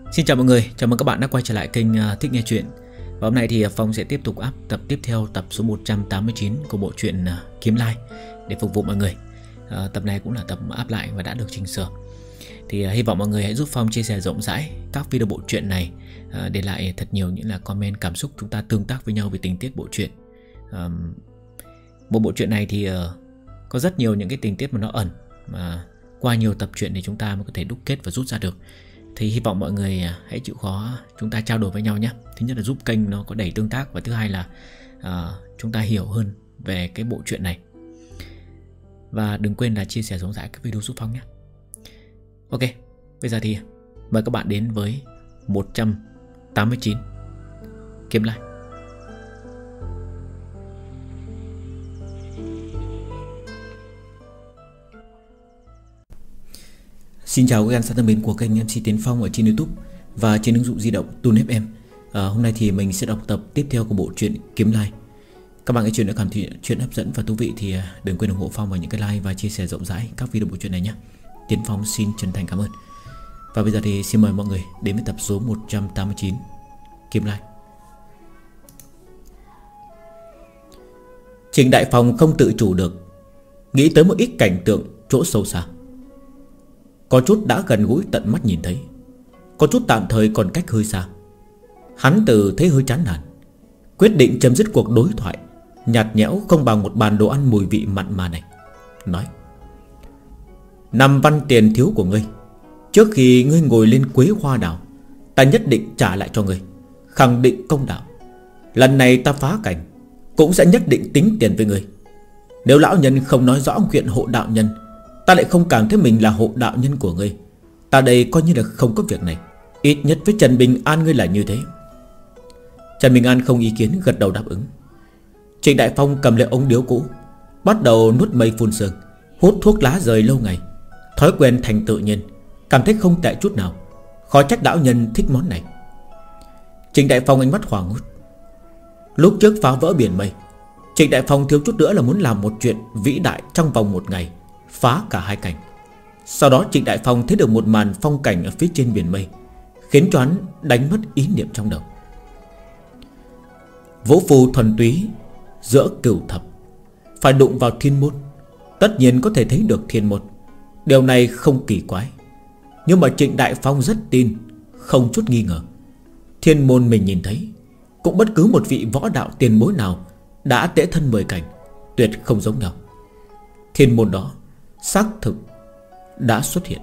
Xin chào mọi người, chào mừng các bạn đã quay trở lại kênh Thích Nghe Chuyện. Và hôm nay thì Phong sẽ tiếp tục up tập tiếp theo, tập số 189 của bộ truyện Kiếm Lai để phục vụ mọi người. Tập này cũng là tập up lại và đã được chỉnh sửa. Thì hy vọng mọi người hãy giúp Phong chia sẻ rộng rãi các video bộ truyện này, để lại thật nhiều những là comment cảm xúc, chúng ta tương tác với nhau về tình tiết bộ truyện. Bộ truyện này thì có rất nhiều những cái tình tiết mà nó ẩn, mà qua nhiều tập truyện thì chúng ta mới có thể đúc kết và rút ra được. Thì hy vọng mọi người hãy chịu khó chúng ta trao đổi với nhau nhé. Thứ nhất là giúp kênh nó có đầy tương tác, và thứ hai là chúng ta hiểu hơn về cái bộ truyện này. Và đừng quên là chia sẻ rộng rãi các video giúp Phong nhé. Ok, bây giờ thì mời các bạn đến với 189 Kiếm Lai. Xin chào các anh thân mến của kênh MC Tiến Phong ở trên YouTube và trên ứng dụng di động Tune FM. Hôm nay thì mình sẽ đọc tập tiếp theo của bộ truyện Kiếm Lai. Các bạn nghe chuyện đã cảm thấy chuyện hấp dẫn và thú vị thì đừng quên ủng hộ Phong bằng những cái like và chia sẻ rộng rãi các video bộ truyện này nhé. Tiến Phong xin chân thành cảm ơn. Và bây giờ thì xin mời mọi người đến với tập số 189 Kiếm Lai. Trình Đại Phong không tự chủ được, nghĩ tới một ít cảnh tượng chỗ sâu xa. Có chút đã gần gũi tận mắt nhìn thấy, có chút tạm thời còn cách hơi xa. Hắn từ thấy hơi chán nản, quyết định chấm dứt cuộc đối thoại nhạt nhẽo không bằng một bàn đồ ăn mùi vị mặn mà này. Nói: 5 văn tiền thiếu của ngươi, trước khi ngươi ngồi lên quế hoa đào, ta nhất định trả lại cho ngươi, khẳng định công đạo. Lần này ta phá cảnh cũng sẽ nhất định tính tiền với ngươi. Nếu lão nhân không nói rõ chuyện hộ đạo nhân, ta lại không cảm thấy mình là hộ đạo nhân của ngươi. Ta đây coi như là không có việc này. Ít nhất với Trần Bình An ngươi là như thế. Trần Bình An không ý kiến, gật đầu đáp ứng. Trịnh Đại Phong cầm lấy ống điếu cũ, bắt đầu nuốt mây phun sương, hút thuốc lá rời lâu ngày. Thói quen thành tự nhiên, cảm thấy không tệ chút nào. Khó trách đạo nhân thích món này. Trịnh Đại Phong ánh mắt hoảng hốt. Lúc trước phá vỡ biển mây, Trịnh Đại Phong thiếu chút nữa là muốn làm một chuyện vĩ đại trong vòng một ngày, phá cả hai cảnh. Sau đó Trịnh Đại Phong thấy được một màn phong cảnh ở phía trên biển mây, khiến cho hắn đánh mất ý niệm trong đầu. Vũ phù thuần túy giữa cửu thập, phải đụng vào thiên môn, tất nhiên có thể thấy được thiên môn. Điều này không kỳ quái, nhưng mà Trịnh Đại Phong rất tin, không chút nghi ngờ. Thiên môn mình nhìn thấy, cũng bất cứ một vị võ đạo tiền bối nào đã tễ thân 10 cảnh, tuyệt không giống nhau. Thiên môn đó xác thực đã xuất hiện.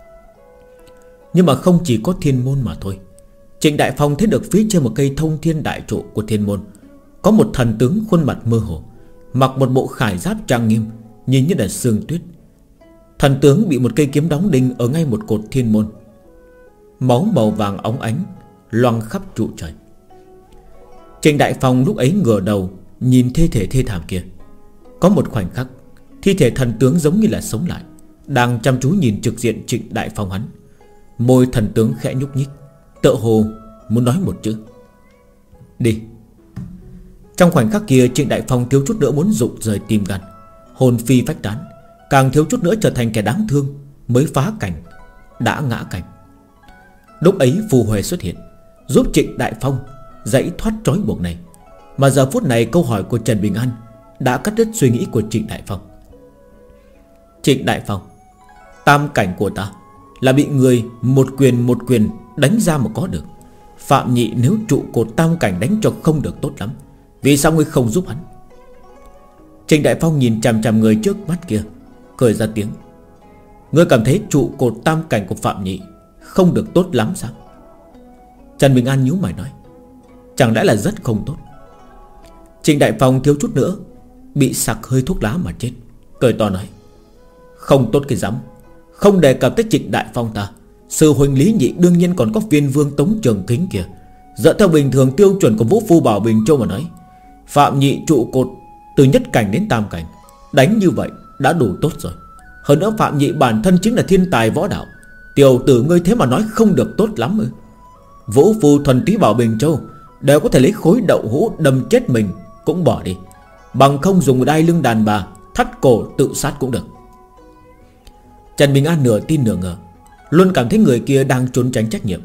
Nhưng mà không chỉ có thiên môn mà thôi. Trịnh Đại Phong thấy được phía trên một cây thông thiên đại trụ của thiên môn có một thần tướng khuôn mặt mơ hồ, mặc một bộ khải giáp trang nghiêm, nhìn như là sương tuyết. Thần tướng bị một cây kiếm đóng đinh ở ngay một cột thiên môn. Máu màu vàng óng ánh loang khắp trụ trời. Trịnh Đại Phong lúc ấy ngửa đầu nhìn thi thể thê thảm kia. Có một khoảnh khắc, thi thể thần tướng giống như là sống lại, đang chăm chú nhìn trực diện Trịnh Đại Phong hắn. Môi thần tướng khẽ nhúc nhích, tựa hồ muốn nói một chữ: đi. Trong khoảnh khắc kia, Trịnh Đại Phong thiếu chút nữa muốn rụng rời tim gan, hồn phi phách tán, càng thiếu chút nữa trở thành kẻ đáng thương. Mới phá cảnh đã ngã cảnh. Lúc ấy phù huệ xuất hiện, giúp Trịnh Đại Phong dãy thoát trói buộc này. Mà giờ phút này câu hỏi của Trần Bình An đã cắt đứt suy nghĩ của Trịnh Đại Phong. Trịnh Đại Phong, tam cảnh của ta là bị người một quyền đánh ra mà có được. Phạm Nhị nếu trụ cột tam cảnh đánh cho không được tốt lắm, vì sao ngươi không giúp hắn? Trịnh Đại Phong nhìn chằm chằm người trước mắt kia, cười ra tiếng: ngươi cảm thấy trụ cột tam cảnh của Phạm Nhị không được tốt lắm sao? Trần Bình An nhíu mày nói: chẳng lẽ là rất không tốt? Trịnh Đại Phong thiếu chút nữa bị sặc hơi thuốc lá mà chết, cười to nói: không tốt cái rắm. Không đề cập tới Trịnh Đại Phong ta, sư huynh Lý Nhị đương nhiên còn có viên vương Tống Trường Kính kìa. Dựa theo bình thường tiêu chuẩn của Vũ Phu Bảo Bình Châu mà nói, Phạm Nhị trụ cột từ nhất cảnh đến tam cảnh, đánh như vậy đã đủ tốt rồi. Hơn nữa Phạm Nhị bản thân chính là thiên tài võ đạo. Tiểu tử ngươi thế mà nói không được tốt lắm ư? Vũ Phu thuần túy Bảo Bình Châu đều có thể lấy khối đậu hũ đâm chết mình cũng bỏ đi, bằng không dùng đai lưng đàn bà thắt cổ tự sát cũng được. Trần Bình An nửa tin nửa ngờ, luôn cảm thấy người kia đang trốn tránh trách nhiệm.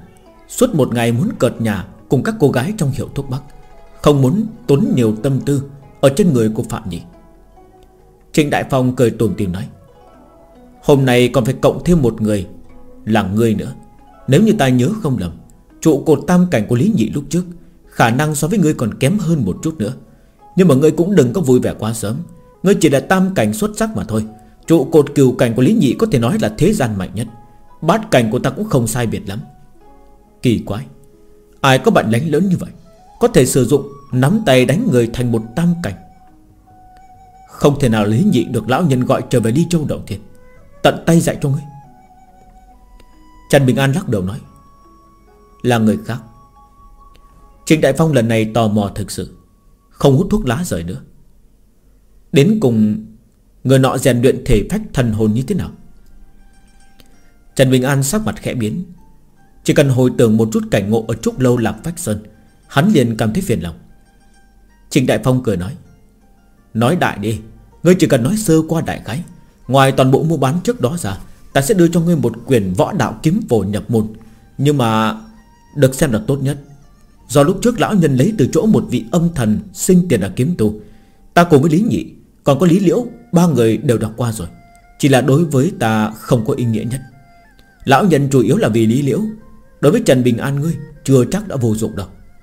Suốt một ngày muốn cợt nhả cùng các cô gái trong hiệu thuốc bắc, không muốn tốn nhiều tâm tư ở trên người của Phạm Nhị. Trịnh Đại Phong cười tủm tỉm nói: hôm nay còn phải cộng thêm một người, là ngươi nữa. Nếu như ta nhớ không lầm, trụ cột tam cảnh của Lý Nhị lúc trước khả năng so với ngươi còn kém hơn một chút nữa. Nhưng mà ngươi cũng đừng có vui vẻ quá sớm. Ngươi chỉ là tam cảnh xuất sắc mà thôi. Trụ cột cửu cảnh của Lý Nhị có thể nói là thế gian mạnh nhất. Bát cảnh của ta cũng không sai biệt lắm. Kỳ quái, ai có bản lãnh lớn như vậy, có thể sử dụng nắm tay đánh người thành một tam cảnh. Không thể nào Lý Nhị được lão nhân gọi trở về Ly Châu đầu tiên, tận tay dạy cho ngươi. Trần Bình An lắc đầu nói: là người khác. Trịnh Đại Phong lần này tò mò thực sự, không hút thuốc lá rời nữa. Đến cùng người nọ rèn luyện thể phách thần hồn như thế nào? Trần Bình An sắc mặt khẽ biến. Chỉ cần hồi tưởng một chút cảnh ngộ ở Trúc Lâu Lạc Phách Sơn, hắn liền cảm thấy phiền lòng. Trịnh Đại Phong cười nói: nói đại đi, ngươi chỉ cần nói sơ qua đại khái. Ngoài toàn bộ mua bán trước đó ra, ta sẽ đưa cho ngươi một quyển võ đạo kiếm phổ nhập môn, nhưng mà được xem là tốt nhất. Do lúc trước lão nhân lấy từ chỗ một vị âm thần sinh tiền là kiếm tu. Ta cùng với Lý Nhị còn có Lý Liễu, ba người đều đọc qua rồi, chỉ là đối với ta không có ý nghĩa nhất. Lão nhân chủ yếu là vì Lý Liễu, đối với Trần Bình An ngươi chưa chắc đã vô dụng đâu.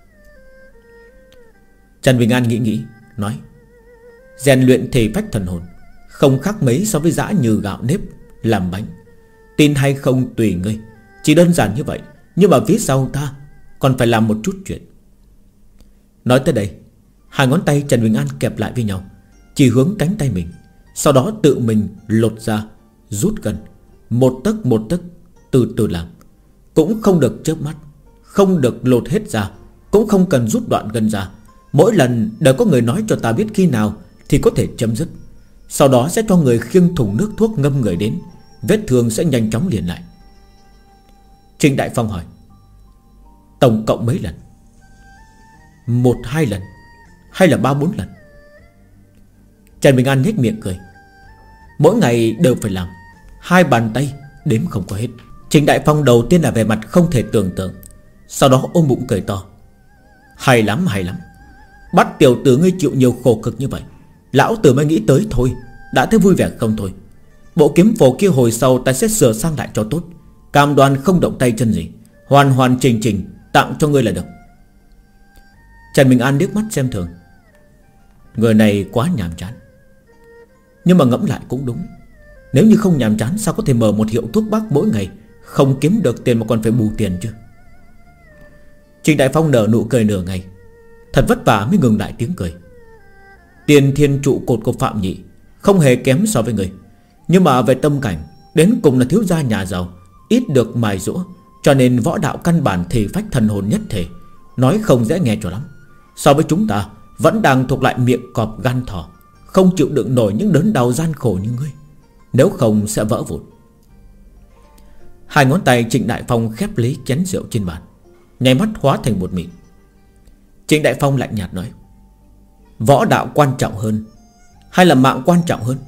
Trần Bình An nghĩ nói: rèn luyện thể phách thần hồn không khác mấy so với giã như gạo nếp làm bánh. Tin hay không tùy ngươi. Chỉ đơn giản như vậy, nhưng mà phía sau ta còn phải làm một chút chuyện. Nói tới đây, hai ngón tay Trần Bình An kẹp lại với nhau, chỉ hướng cánh tay mình, sau đó tự mình lột ra, rút gần, một tấc từ từ làm. Cũng không được chớp mắt, không được lột hết ra, cũng không cần rút đoạn gân ra. Mỗi lần đều có người nói cho ta biết khi nào thì có thể chấm dứt. Sau đó sẽ cho người khiêng thùng nước thuốc ngâm người đến, vết thương sẽ nhanh chóng liền lại. Trịnh Đại Phong hỏi: tổng cộng mấy lần? 1-2 lần hay là 3-4 lần? Trần Bình An nhếch miệng cười: mỗi ngày đều phải làm, 2 bàn tay đếm không có hết. Trịnh Đại Phong đầu tiên là vẻ mặt không thể tưởng tượng, sau đó ôm bụng cười to: hay lắm, hay lắm. Bắt tiểu tử ngươi chịu nhiều khổ cực như vậy, lão tử mới nghĩ tới thôi, đã thấy vui vẻ không thôi. Bộ kiếm phổ kia hồi sau ta sẽ sửa sang lại cho tốt, cam đoan không động tay chân gì, hoàn hoàn chỉnh chỉnh tặng cho ngươi là được. Trần Bình An liếc mắt xem thường: người này quá nhàm chán. Nhưng mà ngẫm lại cũng đúng, nếu như không nhàm chán sao có thể mở một hiệu thuốc bắc mỗi ngày, không kiếm được tiền mà còn phải bù tiền chứ. Trịnh Đại Phong nở nụ cười nửa ngày, thật vất vả mới ngừng lại tiếng cười. Tiền thiên trụ cột của Phạm Nhị không hề kém so với người, nhưng mà về tâm cảnh đến cùng là thiếu gia nhà giàu, ít được mài dũa, cho nên võ đạo căn bản thể phách thần hồn nhất thể, nói không dễ nghe cho lắm. So với chúng ta vẫn đang thuộc lại miệng cọp gan thỏ, không chịu đựng nổi những đớn đau gian khổ như ngươi, nếu không sẽ vỡ vụn. Hai ngón tay Trịnh Đại Phong khép lấy chén rượu trên bàn, nháy mắt hóa thành một mịn. Trịnh Đại Phong lạnh nhạt nói: võ đạo quan trọng hơn hay là mạng quan trọng hơn?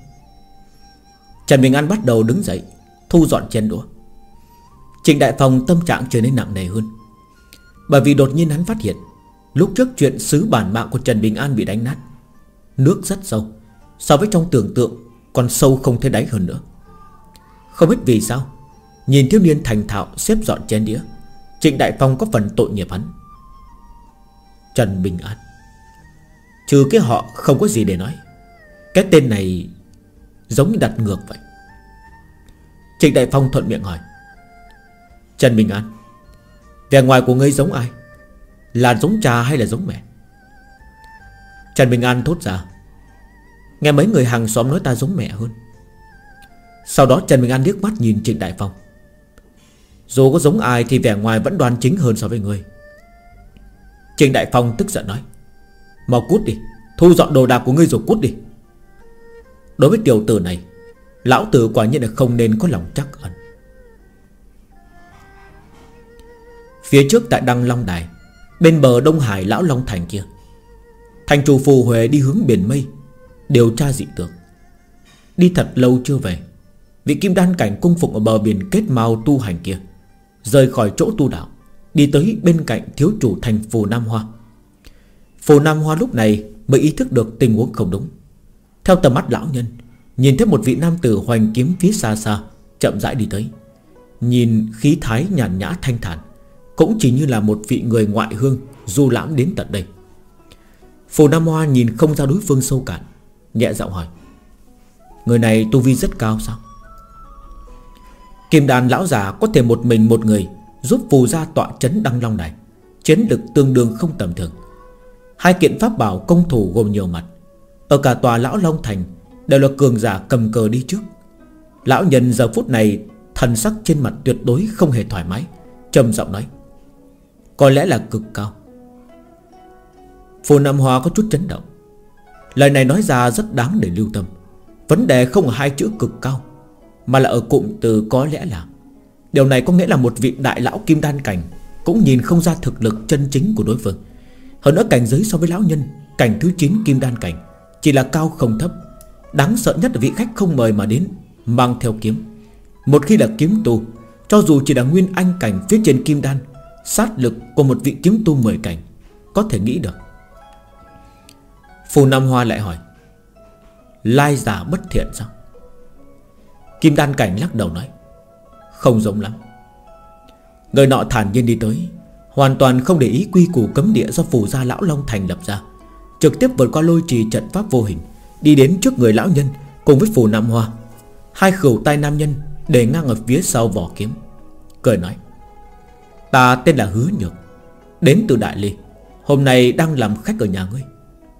Trần Bình An bắt đầu đứng dậy, thu dọn chén đũa. Trịnh Đại Phong tâm trạng trở nên nặng nề hơn, bởi vì đột nhiên hắn phát hiện lúc trước chuyện sứ bản mạng của Trần Bình An bị đánh nát, nước rất sâu, so với trong tưởng tượng còn sâu không thấy đáy hơn nữa. Không biết vì sao, nhìn thiếu niên thành thạo xếp dọn chén đĩa, Trịnh Đại Phong có phần tội nghiệp hắn. Trần Bình An, trừ cái họ không có gì để nói. Cái tên này giống như đặt ngược vậy. Trịnh Đại Phong thuận miệng hỏi: Trần Bình An, vẻ ngoài của ngươi giống ai? Là giống cha hay là giống mẹ? Trần Bình An thốt ra: nghe mấy người hàng xóm nói ta giống mẹ hơn. Sau đó Trần Bình An liếc mắt nhìn Trịnh Đại Phong: dù có giống ai thì vẻ ngoài vẫn đoan chính hơn so với ngươi. Trịnh Đại Phong tức giận nói: mau cút đi, thu dọn đồ đạc của ngươi rồi cút đi. Đối với tiểu tử này, lão tử quả nhiên là không nên có lòng trắc ẩn. Phía trước tại Đăng Long Đài, bên bờ Đông Hải Lão Long Thành kia, thành chủ Phù Huệ đi hướng biển mây điều tra dị tượng. Đi thật lâu chưa về, vị kim đan cảnh cung phụng ở bờ biển kết mao tu hành kia rời khỏi chỗ tu đạo, đi tới bên cạnh thiếu chủ thành Phù Nam Hoa. Phù Nam Hoa lúc này mới ý thức được tình huống không đúng. Theo tầm mắt lão nhân, nhìn thấy một vị nam tử hoành kiếm phía xa xa chậm rãi đi tới. Nhìn khí thái nhàn nhã thanh thản, cũng chỉ như là một vị người ngoại hương du lãm đến tận đây. Phù Nam Hoa nhìn không ra đối phương sâu cạn, nhẹ giọng hỏi: người này tu vi rất cao sao? Kim đàn lão già có thể một mình một người giúp Phù gia tọa trấn Đăng Long Đài, chiến lực tương đương không tầm thường. Hai kiện pháp bảo công thủ gồm nhiều mặt, ở cả tòa Lão Long Thành đều là cường giả cầm cờ đi trước. Lão nhân giờ phút này thần sắc trên mặt tuyệt đối không hề thoải mái, trầm giọng nói: có lẽ là cực cao. Phù Nam Hoa có chút chấn động. Lời này nói ra rất đáng để lưu tâm. Vấn đề không ở hai chữ cực cao, mà là ở cụm từ có lẽ là. Điều này có nghĩa là một vị đại lão kim đan cảnh cũng nhìn không ra thực lực chân chính của đối phương. Hơn nữa cảnh giới so với lão nhân cảnh thứ 9 kim đan cảnh chỉ là cao không thấp. Đáng sợ nhất là vị khách không mời mà đến mang theo kiếm. Một khi là kiếm tu, cho dù chỉ là nguyên anh cảnh phía trên kim đan, sát lực của một vị kiếm tu 10 cảnh có thể nghĩ được. Phù Nam Hoa lại hỏi: lai giả bất thiện sao? Kim đan cảnh lắc đầu nói: không giống lắm. Người nọ thản nhiên đi tới, hoàn toàn không để ý quy củ cấm địa do Phù gia Lão Long Thành lập ra, trực tiếp vượt qua lôi trì trận pháp vô hình, đi đến trước người lão nhân cùng với Phù Nam Hoa. Hai khửu tay nam nhân để ngang ở phía sau vỏ kiếm, cười nói: ta tên là Hứa Nhược, đến từ Đại Ly, hôm nay đang làm khách ở nhà ngươi.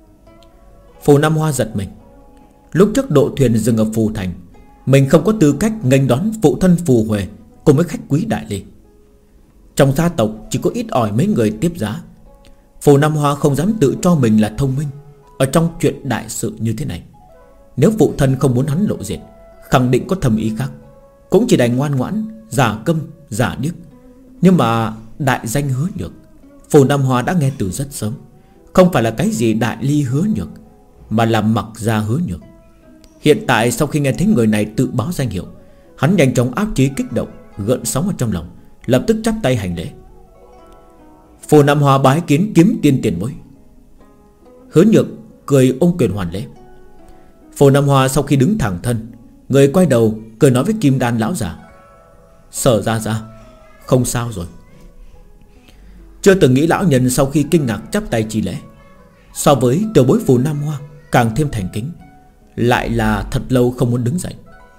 Phù Nam Hoa giật mình. Lúc trước độ thuyền dừng ở Phù Thành, mình không có tư cách nghênh đón phụ thân Phù Huệ cùng với khách quý Đại Ly. Trong gia tộc chỉ có ít ỏi mấy người tiếp giá. Phù Nam Hoa không dám tự cho mình là thông minh ở trong chuyện đại sự như thế này. Nếu phụ thân không muốn hắn lộ diện, khẳng định có thầm ý khác, cũng chỉ đành ngoan ngoãn, giả câm, giả điếc. Nhưng mà đại danh Hứa Nhược, Phù Nam Hoa đã nghe từ rất sớm. Không phải là cái gì Đại Ly Hứa Nhược, mà là Mặc Gia Hứa Nhược. Hiện tại sau khi nghe thấy người này tự báo danh hiệu, hắn nhanh chóng áp chế kích động, gợn sóng ở trong lòng, lập tức chắp tay hành lễ: Phù Nam Hoa bái kiến kiếm tiên tiền bối. Hứa Nhược cười ôm quyền hoàn lễ. Phù Nam Hoa sau khi đứng thẳng thân, người quay đầu cười nói với Kim Đan lão giả: Sở ra không sao rồi. Chưa từng nghĩ lão nhân sau khi kinh ngạc chắp tay chi lễ. So với tiểu bối Phù Nam Hoa càng thêm thành kính, lại là thật lâu không muốn đứng dậy.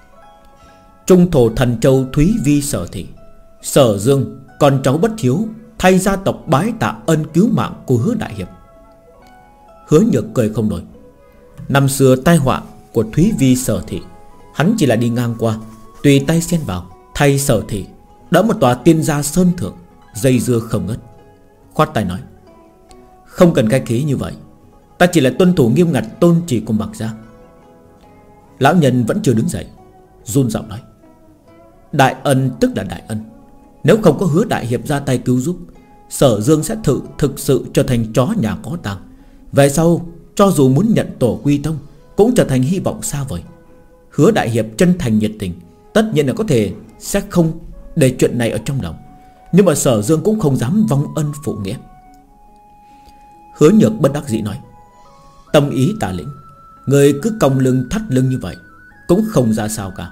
Trung thổ thần châu Thúy Vi Sở Thị, Sở Dương con cháu bất hiếu, thay gia tộc bái tạ ân cứu mạng của Hứa đại hiệp. Hứa Nhược cười không nổi. Năm xưa tai họa của Thúy Vi Sở Thị, hắn chỉ là đi ngang qua, tùy tay xen vào, thay Sở Thị đỡ một tòa tiên gia sơn thượng, dây dưa không ngớt. Khoát tay nói: Không cần khách khí như vậy, ta chỉ là tuân thủ nghiêm ngặt tôn chỉ của Mặc gia. Lão nhân vẫn chưa đứng dậy, run giọng nói: Đại ân tức là đại ân. Nếu không có Hứa đại hiệp ra tay cứu giúp, Sở Dương sẽ thực sự trở thành chó nhà có tang. Về sau cho dù muốn nhận tổ quy tông, cũng trở thành hy vọng xa vời. Hứa đại hiệp chân thành nhiệt tình, tất nhiên là có thể sẽ không để chuyện này ở trong lòng, nhưng mà Sở Dương cũng không dám vong ân phụ nghĩa. Hứa Nhược bất đắc dĩ nói: Tâm ý tà lĩnh, người cứ cong lưng thắt lưng như vậy cũng không ra sao cả.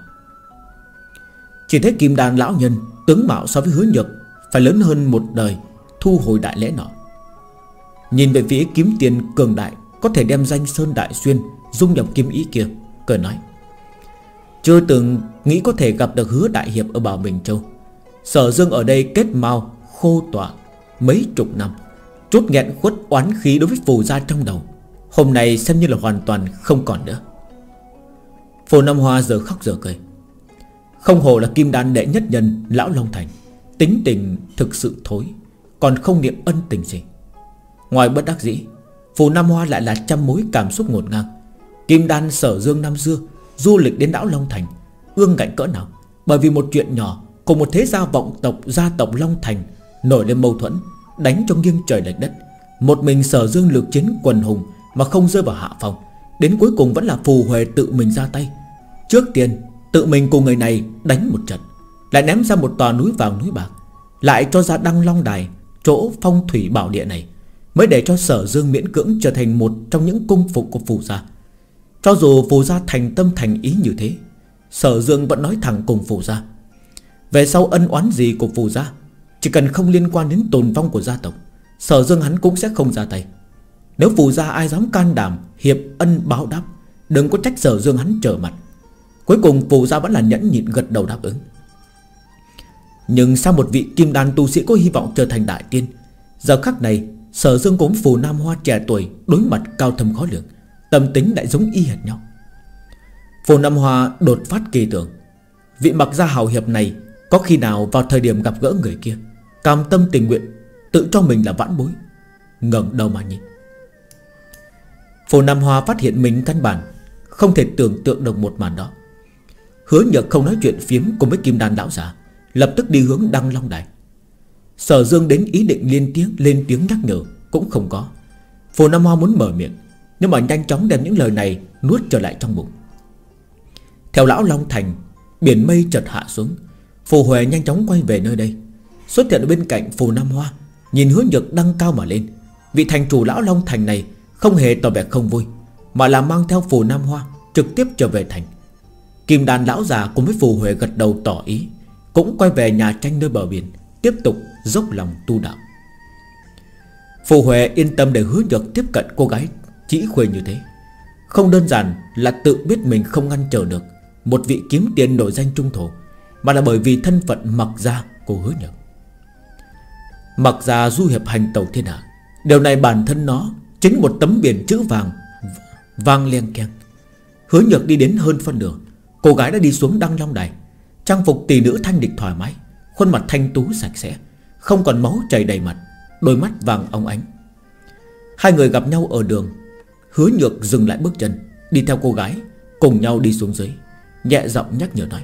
Chỉ thấy Kim Đan lão nhân tướng mạo so với Hứa Nhược phải lớn hơn một đời, thu hồi đại lễ nọ. Nhìn về phía kiếm tiền cường đại, có thể đem danh Sơn Đại Xuyên dung nhập kiếm ý kia, cười nói: Chưa từng nghĩ có thể gặp được Hứa đại hiệp ở Bảo Bình Châu. Sở Dương ở đây kết mao khô tọa mấy chục năm, chút nghẹn khuất oán khí đối với Phù gia trong đầu, hôm nay xem như là hoàn toàn không còn nữa. Phù Nam Hoa giờ khóc giờ cười. Không hồ là Kim Đan đệ nhất nhân Lão Long Thành, tính tình thực sự thối, còn không niệm ân tình gì. Ngoài bất đắc dĩ, Phù Nam Hoa lại là trăm mối cảm xúc ngổn ngang. Kim Đan Sở Dương năm xưa du lịch đến Lão Long Thành, ương ngạnh cỡ nào, bởi vì một chuyện nhỏ cùng một thế gia vọng tộc gia tộc Long Thành nổi lên mâu thuẫn, đánh cho nghiêng trời lệch đất. Một mình Sở Dương lược chiến quần hùng mà không rơi vào hạ phong, đến cuối cùng vẫn là Phù Huệ tự mình ra tay. Trước tiên tự mình cùng người này đánh một trận, lại ném ra một tòa núi vàng núi bạc, lại cho ra Đăng Long Đài chỗ phong thủy bảo địa này, mới để cho Sở Dương miễn cưỡng trở thành một trong những cung phục của Phù gia. Cho dù Phù gia thành tâm thành ý như thế, Sở Dương vẫn nói thẳng cùng Phù gia. Về sau ân oán gì của Phù gia, chỉ cần không liên quan đến tồn vong của gia tộc, Sở Dương hắn cũng sẽ không ra tay. Nếu Phù gia ai dám can đảm hiệp ân báo đáp, đừng có trách Sở Dương hắn trở mặt. Cuối cùng Phù gia vẫn là nhẫn nhịn gật đầu đáp ứng. Nhưng sao một vị kim đan tu sĩ có hy vọng trở thành đại tiên, giờ khắc này Sở Dương cùng Phù Nam Hoa trẻ tuổi đối mặt cao thâm khó lường, tâm tính lại giống y hệt nhau. Phù Nam Hoa đột phát kỳ tưởng, vị Mặc gia hào hiệp này có khi nào vào thời điểm gặp gỡ người kia cam tâm tình nguyện tự cho mình là vãn bối. Ngẩng đầu mà nhìn, Phù Nam Hoa phát hiện mình căn bản không thể tưởng tượng được một màn đó. Hứa Nhược không nói chuyện phiếm cùng với Kim Đan lão giả, lập tức đi hướng Đăng Long Đài. Sở Dương đến ý định lên tiếng nhắc nhở cũng không có. Phù Nam Hoa muốn mở miệng, nhưng mà nhanh chóng đem những lời này nuốt trở lại trong bụng. Theo lão Long Thành, biển mây chợt hạ xuống. Phù Huệ nhanh chóng quay về nơi đây, xuất hiện ở bên cạnh Phù Nam Hoa, nhìn Hứa Nhược đăng cao mà lên. Vị thành chủ lão Long Thành này không hề tỏ vẻ không vui, mà là mang theo Phù Nam Hoa trực tiếp trở về thành. Kim Đan lão già cùng với Phù Huệ gật đầu tỏ ý, cũng quay về nhà tranh nơi bờ biển, tiếp tục dốc lòng tu đạo. Phù Huệ yên tâm để Hứa Nhược tiếp cận cô gái chỉ khuê như thế, không đơn giản là tự biết mình không ngăn trở được một vị kiếm tiền nổi danh trung thổ, mà là bởi vì thân phận Mặc gia của Hứa Nhược. Mặc gia du hiệp hành tẩu thiên hạ, điều này bản thân nó chính một tấm biển chữ vàng vang leng keng. Hứa Nhược đi đến hơn phân nửa, cô gái đã đi xuống Đăng Long Đài. Trang phục tỷ nữ thanh lịch thoải mái, khuôn mặt thanh tú sạch sẽ, không còn máu chảy đầy mặt, đôi mắt vàng óng ánh. Hai người gặp nhau ở đường. Hứa Nhược dừng lại bước chân, đi theo cô gái, cùng nhau đi xuống dưới, nhẹ giọng nhắc nhở nói: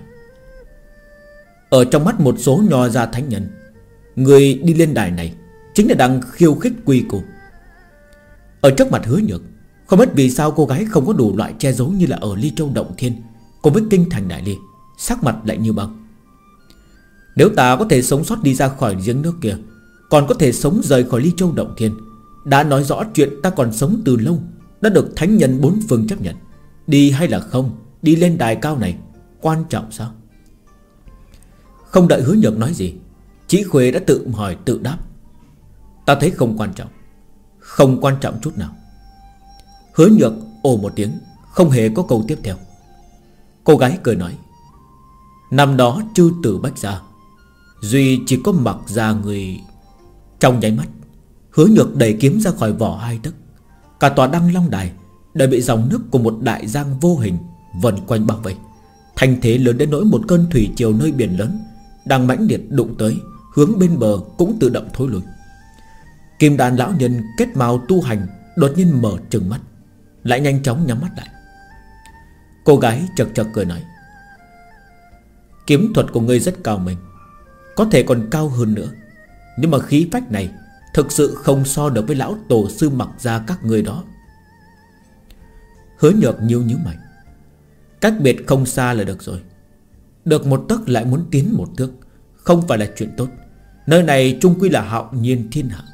ở trong mắt một số nho gia thánh nhân, người đi lên đài này chính là đang khiêu khích quy củ. Ở trước mặt Hứa Nhược, không biết vì sao cô gái không có đủ loại che giấu như là ở Ly Châu Động Thiên cùng với Kinh Thành Đại Ly, sắc mặt lại như băng. Nếu ta có thể sống sót đi ra khỏi giếng nước kia, còn có thể sống rời khỏi Ly Châu Động Thiên, đã nói rõ chuyện ta còn sống từ lâu, đã được thánh nhân bốn phương chấp nhận. Đi hay là không, đi lên đài cao này quan trọng sao? Không đợi Hứa Nhược nói gì, Chí Khuê đã tự hỏi tự đáp: ta thấy không quan trọng. Không quan trọng chút nào. Hứa Nhược ồ một tiếng, không hề có câu tiếp theo. Cô gái cười nói: năm đó chư tử bách gia, duy chỉ có Mặc gia người. Trong nháy mắt, Hứa Nhược đẩy kiếm ra khỏi vỏ 2 tấc. Cả tòa Đăng Long Đài đã bị dòng nước của một đại giang vô hình vần quanh bao vây. Thành thế lớn đến nỗi một cơn thủy triều nơi biển lớn đang mãnh liệt đụng tới, hướng bên bờ cũng tự động thối lui. Kim Đan lão nhân kết màu tu hành đột nhiên mở trừng mắt, lại nhanh chóng nhắm mắt lại. Cô gái chật chật cười nói: kiếm thuật của ngươi rất cao minh, có thể còn cao hơn nữa, nhưng mà khí phách này thực sự không so được với lão tổ sư Mặc gia các người đó. Hứa Nhược nhíu mày. Cách biệt không xa là được rồi. Được một tấc lại muốn tiến một thước, không phải là chuyện tốt. Nơi này chung quy là hạo nhiên thiên hạ.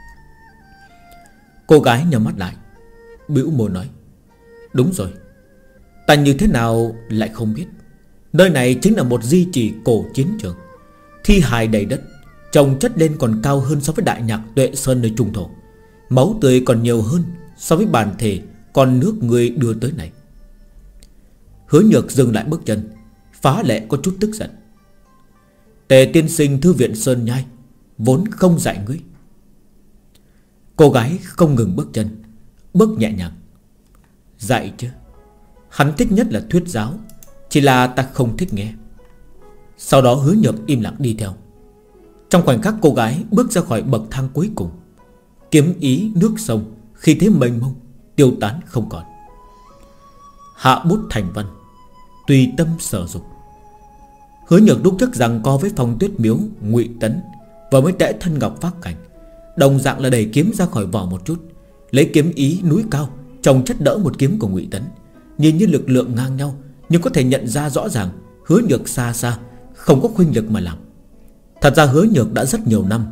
Cô gái nhắm mắt lại, bĩu môi nói: đúng rồi, ta như thế nào lại không biết. Nơi này chính là một di chỉ cổ chiến trường, thi hài đầy đất, chồng chất lên còn cao hơn so với Đại Nhạc Tuệ Sơn nơi trung thổ. Máu tươi còn nhiều hơn so với bản thể con nước người đưa tới này. Hứa Nhược dừng lại bước chân, phá lệ có chút tức giận. Tề tiên sinh thư viện Sơn Nhai vốn không dạy ngươi. Cô gái không ngừng bước chân, bước nhẹ nhàng. Dạy chứ, hắn thích nhất là thuyết giáo, chỉ là ta không thích nghe. Sau đó Hứa Nhược im lặng đi theo. Trong khoảnh khắc cô gái bước ra khỏi bậc thang cuối cùng, kiếm ý nước sông khi thế mênh mông tiêu tán không còn. Hạ bút thành văn, tùy tâm sở dục. Hứa Nhược lúc trước rằng co với Phong Tuyết Miếu Ngụy Tấn và mới tẽ thân ngọc phát cảnh, đồng dạng là đẩy kiếm ra khỏi vỏ một chút, lấy kiếm ý núi cao chồng chất đỡ một kiếm của Ngụy Tấn. Nhìn như lực lượng ngang nhau, nhưng có thể nhận ra rõ ràng Hứa Nhược xa xa không có khuynh lực mà làm. Thật ra Hứa Nhược đã rất nhiều năm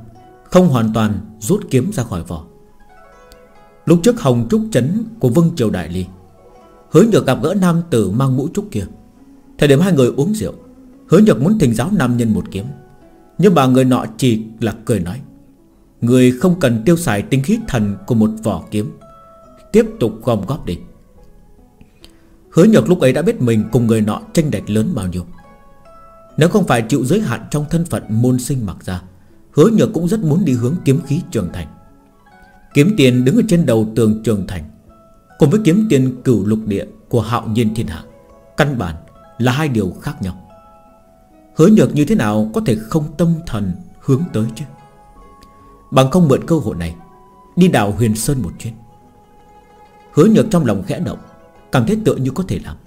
không hoàn toàn rút kiếm ra khỏi vỏ. Lúc trước Hồng Trúc trấn của Vương Triều Đại Ly, Hứa Nhược gặp gỡ nam tử mang mũ trúc kia. Thời điểm hai người uống rượu, Hứa Nhược muốn thỉnh giáo nam nhân một kiếm, nhưng mà người nọ chỉ là cười nói: người không cần tiêu xài tinh khí thần của một vỏ kiếm, tiếp tục gom góp đi. Hứa Nhược lúc ấy đã biết mình cùng người nọ chênh lệch lớn bao nhiêu. Nếu không phải chịu giới hạn trong thân phận môn sinh mặc ra, Hứa Nhược cũng rất muốn đi hướng kiếm khí Trường Thành. Kiếm tiền đứng ở trên đầu tường Trường Thành, cùng với kiếm tiền cửu lục địa của Hạo Nhiên Thiên Hạ, căn bản là hai điều khác nhau. Hứa Nhược như thế nào có thể không tâm thần hướng tới chứ? Bằng không mượn cơ hội này đi đào Huyền Sơn một chuyến. Hứa Nhược trong lòng khẽ động, cảm thấy tựa như có thể làm.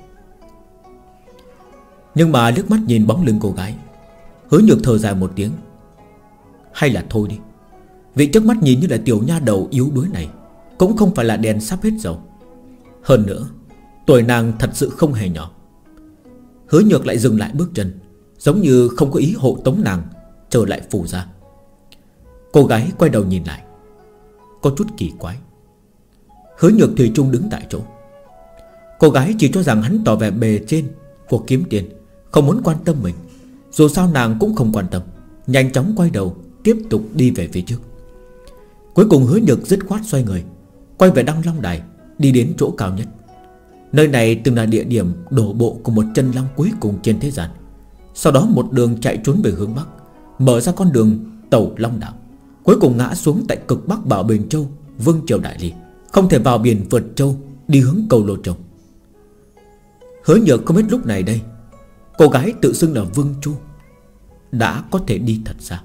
Nhưng mà liếc mắt nhìn bóng lưng cô gái, Hứa Nhược thở dài một tiếng. Hay là thôi đi. Vị trước mắt nhìn như là tiểu nha đầu yếu đuối này cũng không phải là đèn sắp hết dầu. Hơn nữa tuổi nàng thật sự không hề nhỏ. Hứa Nhược lại dừng lại bước chân, giống như không có ý hộ tống nàng trở lại phủ ra. Cô gái quay đầu nhìn lại, có chút kỳ quái. Hứa Nhược thủy chung đứng tại chỗ. Cô gái chỉ cho rằng hắn tỏ vẻ bề trên của kiếm tiền, không muốn quan tâm mình. Dù sao nàng cũng không quan tâm, nhanh chóng quay đầu tiếp tục đi về phía trước. Cuối cùng Hứa Nhược dứt khoát xoay người, quay về Đăng Long Đài, đi đến chỗ cao nhất. Nơi này từng là địa điểm đổ bộ của một chân long cuối cùng trên thế gian. Sau đó một đường chạy trốn về hướng Bắc, mở ra con đường Tẩu Long Đạo, cuối cùng ngã xuống tại cực Bắc Bảo Bình Châu, Vương Triều Đại Ly, không thể vào biển vượt châu đi hướng Cầu Lô Châu. Hứa Nhược không biết lúc này đây cô gái tự xưng là Vương Chu đã có thể đi thật xa.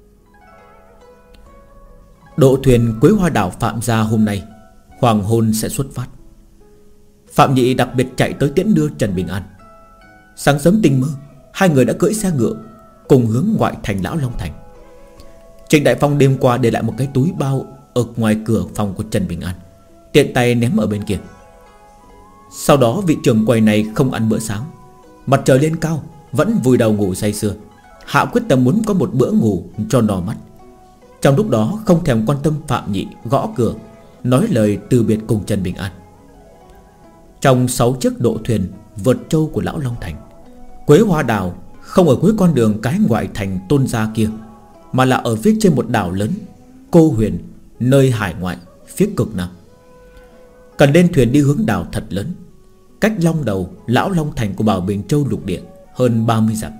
Độ thuyền Quế Hoa Đảo Phạm gia hôm nay hoàng hôn sẽ xuất phát. Phạm Nhị đặc biệt chạy tới tiễn đưa Trần Bình An. Sáng sớm tinh mơ, hai người đã cưỡi xe ngựa cùng hướng ngoại thành Lão Long Thành. Trịnh Đại Phong đêm qua để lại một cái túi bao ở ngoài cửa phòng của Trần Bình An, tiện tay ném ở bên kia. Sau đó vị trưởng quầy này không ăn bữa sáng, mặt trời lên cao vẫn vùi đầu ngủ say sưa, hạ quyết tâm muốn có một bữa ngủ cho no mắt. Trong lúc đó không thèm quan tâm Phạm Nhị gõ cửa nói lời từ biệt cùng Trần Bình An. Trong 6 chiếc độ thuyền vượt châu của Lão Long Thành, Quế Hoa Đảo không ở cuối con đường cái ngoại thành Tôn Gia kia, mà là ở phía trên một đảo lớn Cô Huyền, nơi hải ngoại phía cực nam. Cần lên thuyền đi hướng đảo thật lớn, cách Long Đầu Lão Long Thành của Bảo Bình Châu lục địa hơn 30 dặm.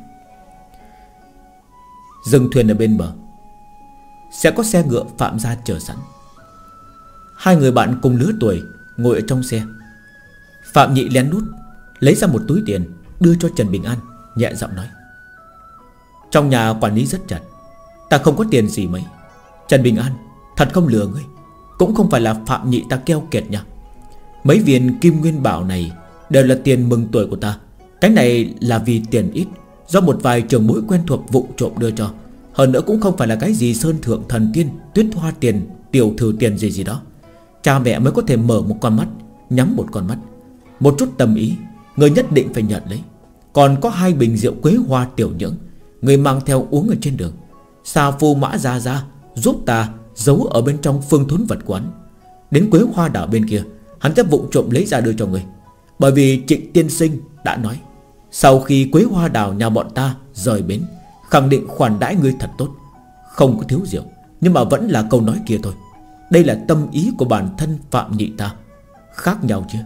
Dừng thuyền ở bên bờ, sẽ có xe ngựa Phạm gia chờ sẵn. Hai người bạn cùng lứa tuổi ngồi ở trong xe. Phạm Nhị lén lút lấy ra một túi tiền đưa cho Trần Bình An, nhẹ giọng nói: trong nhà quản lý rất chặt, ta không có tiền gì mấy. Trần Bình An, thật không lừa ngươi, cũng không phải là Phạm Nhị ta keo kiệt nha. Mấy viên kim nguyên bảo này đều là tiền mừng tuổi của ta. Cái này là vì tiền ít, do một vài trưởng bối quen thuộc vụng trộm đưa cho. Hơn nữa cũng không phải là cái gì sơn thượng thần tiên, tuyết hoa tiền, tiểu thư tiền gì đó. Cha mẹ mới có thể mở một con mắt, nhắm một con mắt. Một chút tâm ý, người nhất định phải nhận lấy. Còn có 2 bình rượu Quế Hoa tiểu nhưỡng, người mang theo uống ở trên đường. Sa Phu Mã Gia Gia giúp ta giấu ở bên trong phương thốn vật quán. Đến Quế Hoa Đảo bên kia, hắn sẽ vụng trộm lấy ra đưa cho người. Bởi vì Trịnh tiên sinh đã nói, sau khi Quế Hoa Đảo nhà bọn ta rời bến, khẳng định khoản đãi ngươi thật tốt, không có thiếu rượu. Nhưng mà vẫn là câu nói kia thôi. Đây là tâm ý của bản thân Phạm Nhị ta, khác nhau chứ.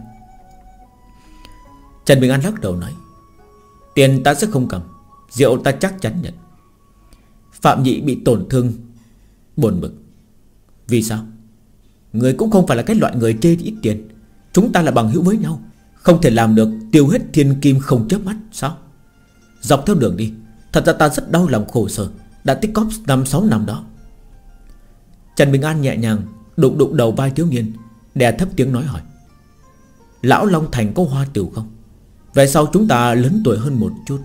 Trần Bình An lắc đầu nói: tiền ta sẽ không cầm, rượu ta chắc chắn nhận. Phạm Nhị bị tổn thương, buồn bực: vì sao? Người cũng không phải là cái loại người chê ít tiền. Chúng ta là bằng hữu với nhau, không thể làm được tiêu hết thiên kim không chớp mắt sao? Dọc theo đường đi, thật ra ta rất đau lòng khổ sở, đã tích cóp 5-6 năm đó. Trần Bình An nhẹ nhàng đụng đụng đầu vai thiếu niên, đè thấp tiếng nói hỏi: Lão Long Thành có hoa tiểu không? Về sau chúng ta lớn tuổi hơn một chút.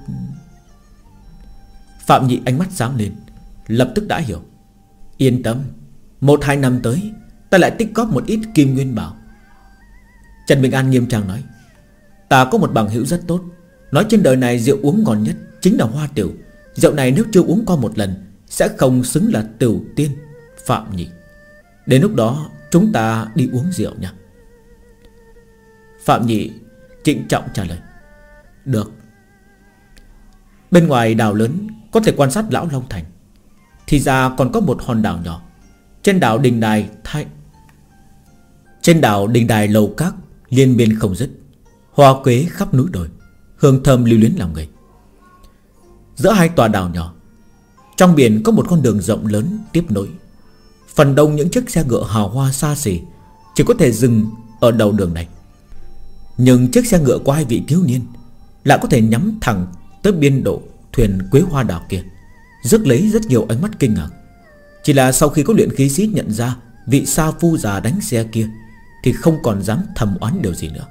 Phạm Nhị ánh mắt sáng lên, lập tức đã hiểu: yên tâm, 1-2 năm tới ta lại tích cóp một ít kim nguyên bảo. Trần Bình An nghiêm trang nói: ta có một bằng hữu rất tốt, nói trên đời này rượu uống ngon nhất chính là hoa tiểu. Rượu này nếu chưa uống qua một lần sẽ không xứng là tiểu tiên Phạm Nhị. Đến lúc đó chúng ta đi uống rượu nha. Phạm Nhị trịnh trọng trả lời. Được. Bên ngoài đảo lớn có thể quan sát Lão Long Thành. Thì ra còn có một hòn đảo nhỏ. Trên đảo đình đài lầu các liên miên không dứt, hoa quế khắp núi đồi, hương thơm lưu luyến lòng người. Giữa hai tòa đảo nhỏ, trong biển có một con đường rộng lớn tiếp nối. Phần đông những chiếc xe ngựa hào hoa xa xỉ chỉ có thể dừng ở đầu đường này. Nhưng chiếc xe ngựa của hai vị thiếu niên lại có thể nhắm thẳng tới biên độ thuyền quế hoa đảo kia, rước lấy rất nhiều ánh mắt kinh ngạc. Chỉ là sau khi có luyện khí sĩ nhận ra vị sa phu già đánh xe kia thì không còn dám thầm oán điều gì nữa.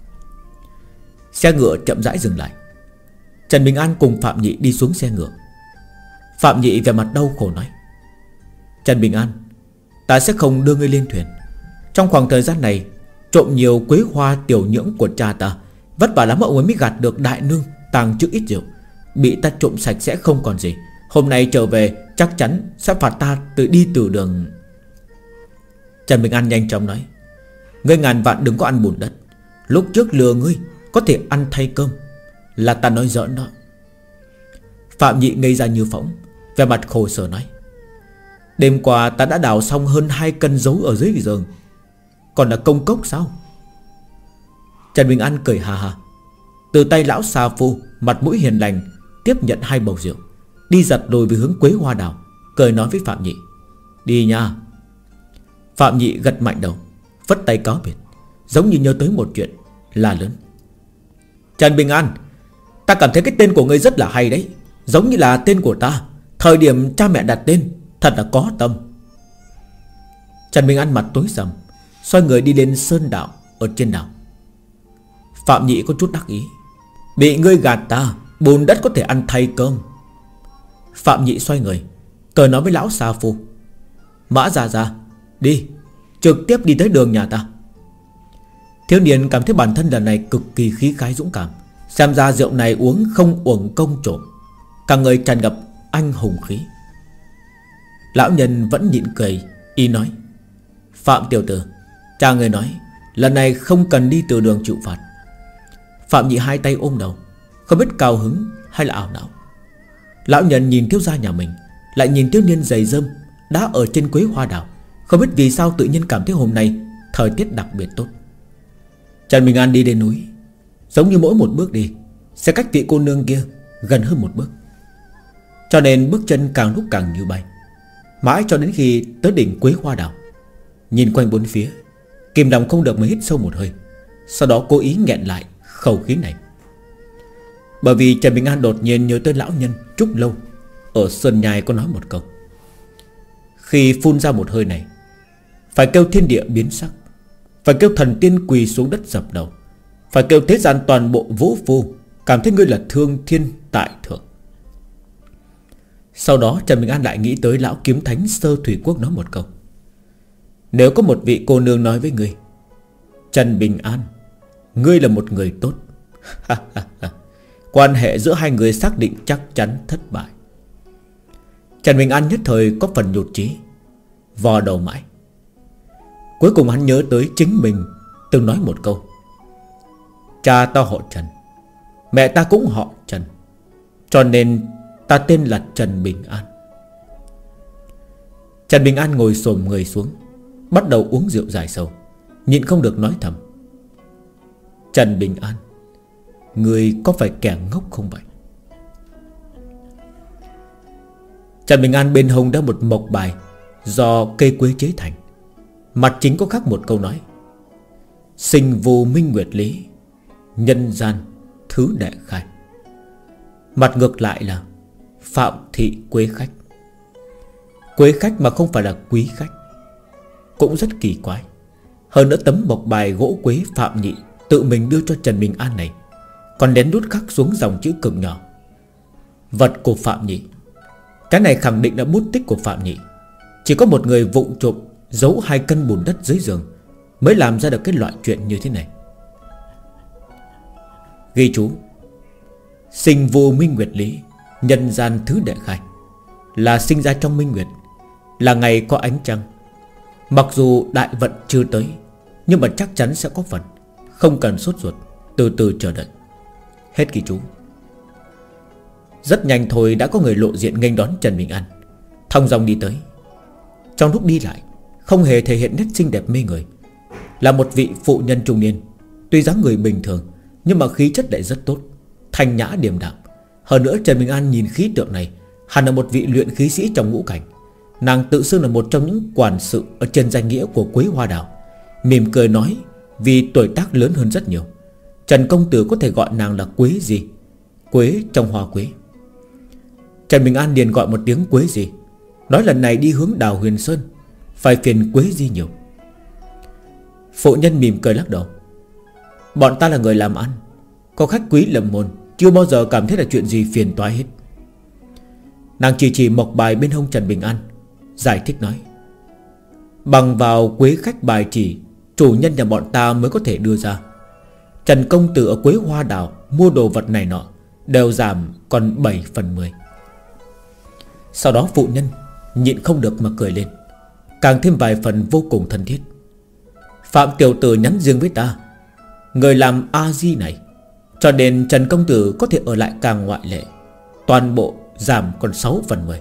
Xe ngựa chậm rãi dừng lại. Trần Bình An cùng Phạm Nhị đi xuống xe ngựa. Phạm Nhị vẻ mặt đau khổ nói: Trần Bình An, ta sẽ không đưa ngươi lên thuyền. Trong khoảng thời gian này trộm nhiều quế hoa tiểu nhưỡng của cha ta, vất vả lắm ông ấy mới gạt được đại nương tàng trữ ít rượu, bị ta trộm sạch sẽ không còn gì. Hôm nay trở về chắc chắn sẽ phạt ta đi từ đường. Trần Bình An nhanh chóng nói: Ngươi ngàn vạn đừng có ăn bùn đất. Lúc trước lừa ngươi có thể ăn thay cơm, là ta nói giỡn đó. Phạm Nhị ngây ra như phỗng, vẻ mặt khổ sở nói: Đêm qua ta đã đào xong hơn 2 cân dấu ở dưới giường, còn là công cốc sao? Trần Bình An cười hà hà, từ tay lão xà phu mặt mũi hiền lành tiếp nhận 2 bầu rượu, đi giật đồi về hướng quế hoa đảo, cười nói với Phạm Nhị: Đi nha. Phạm Nhị gật mạnh đầu, phất tay cáo biệt, giống như nhớ tới một chuyện là lớn: Trần Bình An, ta cảm thấy cái tên của ngươi rất là hay đấy, giống như là tên của ta thời điểm cha mẹ đặt tên, thật là có tâm. Trần Bình An mặt tối sầm, xoay người đi lên sơn đảo ở trên đảo. Phạm Nhị có chút đắc ý: Bị ngươi gạt ta, bùn đất có thể ăn thay cơm. Phạm Nhị xoay người cười nói với lão sa phu: Mã ra đi, trực tiếp đi tới đường nhà ta. Thiếu niên cảm thấy bản thân lần này cực kỳ khí khái dũng cảm, xem ra rượu này uống không uổng công trộm, cả người tràn ngập anh hùng khí. Lão nhân vẫn nhịn cười, y nói: Phạm tiểu tử, cha người nói lần này không cần đi từ đường chịu phạt. Phạm Nhị hai tay ôm đầu, không biết cao hứng hay là ảo não. Lão nhân nhìn thiếu gia nhà mình, lại nhìn thiếu niên giày rơm đã ở trên quế hoa đảo, không biết vì sao tự nhiên cảm thấy hôm nay thời tiết đặc biệt tốt. Trần Bình An đi lên núi, giống như mỗi một bước đi sẽ cách vị cô nương kia gần hơn một bước, cho nên bước chân càng lúc càng như bay. Mãi cho đến khi tới đỉnh quế hoa đảo, nhìn quanh bốn phía, kìm lòng không được mới hít sâu một hơi, sau đó cố ý nghẹn lại khẩu khí này. Bởi vì Trần Bình An đột nhiên nhớ tới lão nhân Trúc Lâu ở Sơn Nhai có nói một câu: Khi phun ra một hơi này, phải kêu thiên địa biến sắc, phải kêu thần tiên quỳ xuống đất dập đầu, phải kêu thế gian toàn bộ vỗ phu, cảm thấy ngươi là thương thiên tại thượng. Sau đó Trần Bình An lại nghĩ tới lão kiếm thánh Sơ Thủy Quốc nói một câu: Nếu có một vị cô nương nói với ngươi: Trần Bình An, ngươi là một người tốt, quan hệ giữa hai người xác định chắc chắn thất bại. Trần Bình An nhất thời có phần nhụt chí, vò đầu mãi. Cuối cùng hắn nhớ tới chính mình từng nói một câu: Cha ta họ Trần, mẹ ta cũng họ Trần, cho nên ta tên là Trần Bình An. Trần Bình An ngồi xổm người xuống, bắt đầu uống rượu dài sâu, nhịn không được nói thầm: Trần Bình An, người có phải kẻ ngốc không vậy? Trần Bình An bên hông đã một mộc bài do cây quế chế thành, mặt chính có khắc một câu nói: Sinh vô minh nguyệt lý, nhân gian thứ đệ khai. Mặt ngược lại là Phạm thị quế khách. Quế khách mà không phải là quý khách, cũng rất kỳ quái. Hơn nữa tấm mộc bài gỗ quế Phạm Nhị tự mình đưa cho Trần Bình An này còn lén đút khắc xuống dòng chữ cực nhỏ: Vật của Phạm Nhị. Cái này khẳng định là bút tích của Phạm Nhị. Chỉ có một người vụng trộm giấu 2 cân bùn đất dưới giường mới làm ra được cái loại chuyện như thế này. Ghi chú: Sinh vô minh nguyệt lý, nhân gian thứ đệ khai, là sinh ra trong minh nguyệt, là ngày có ánh trăng. Mặc dù đại vận chưa tới, nhưng mà chắc chắn sẽ có phần. Không cần sốt ruột, từ từ chờ đợi. Hết ghi chú. Rất nhanh thôi đã có người lộ diện nghênh đón Trần Bình An, thong dong đi tới. Trong lúc đi lại, không hề thể hiện nét xinh đẹp mê người, là một vị phụ nhân trung niên. Tuy dáng người bình thường, nhưng mà khí chất lại rất tốt, thanh nhã điềm đạm. Hơn nữa Trần Bình An nhìn khí tượng này, hẳn là một vị luyện khí sĩ trong ngũ cảnh. Nàng tự xưng là một trong những quản sự ở trên danh nghĩa của Quế Hoa Đào, mỉm cười nói vì tuổi tác lớn hơn rất nhiều. Trần công tử có thể gọi nàng là Quế gì? Quế trong hoa quế. Trần Bình An liền gọi một tiếng Quế gì, nói lần này đi hướng Đào Huyền Sơn, phải phiền Quế gì nhiều. Phụ nhân mỉm cười lắc đầu. Bọn ta là người làm ăn, có khách quý lâm môn, chưa bao giờ cảm thấy là chuyện gì phiền toái hết. Nàng chỉ mộc bài bên hông Trần Bình An, giải thích nói: bằng vào Quế khách bài chỉ, chủ nhân nhà bọn ta mới có thể đưa ra. Trần công tử ở Quế Hoa Đào mua đồ vật này nọ đều giảm còn 7/10. Sau đó phụ nhân nhịn không được mà cười lên, càng thêm vài phần vô cùng thân thiết. Phạm tiểu tử nhắn riêng với ta, người làm A-di này, cho nên Trần công tử có thể ở lại càng ngoại lệ, toàn bộ giảm còn 6/10.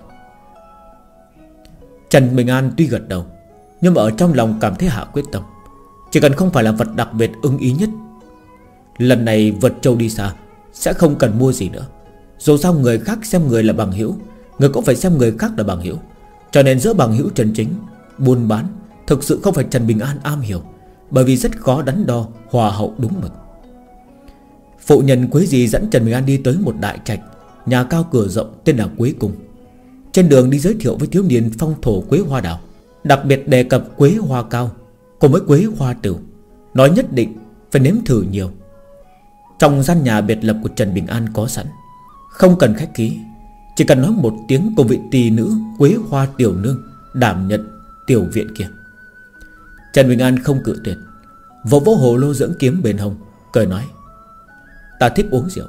Trần Bình An tuy gật đầu, nhưng mà ở trong lòng cảm thấy hạ quyết tâm, chỉ cần không phải là vật đặc biệt ưng ý nhất, lần này vượt châu đi xa, sẽ không cần mua gì nữa. Dù sao người khác xem người là bằng hữu, người cũng phải xem người khác là bằng hữu. Cho nên giữa bằng hữu chân chính, buôn bán thực sự không phải Trần Bình An am hiểu, bởi vì rất khó đắn đo hòa hậu đúng mực. Phụ nhân Quế gì dẫn Trần Bình An đi tới một đại trạch, nhà cao cửa rộng tên là Quế Cung. Trên đường đi giới thiệu với thiếu niên phong thổ Quế Hoa Đào, đặc biệt đề cập Quế Hoa Cao cùng với Quế Hoa Tửu, nói nhất định phải nếm thử nhiều. Trong gian nhà biệt lập của Trần Bình An có sẵn, không cần khách khí, chỉ cần nói một tiếng cùng vị tỳ nữ Quế Hoa Tiểu Nương đảm nhận tiểu viện kia. Trần Bình An không cự tuyệt, vỗ vỗ hồ lô dưỡng kiếm bên hông, cười nói: ta thích uống rượu.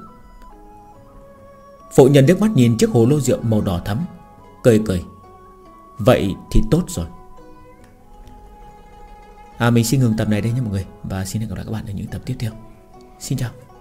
Phụ nhân liếc mắt nhìn chiếc hồ lô rượu màu đỏ thắm, cười cười: vậy thì tốt rồi. Mình xin ngừng tập này đây nha mọi người, và xin hẹn gặp lại các bạn ở những tập tiếp theo. Xin chào.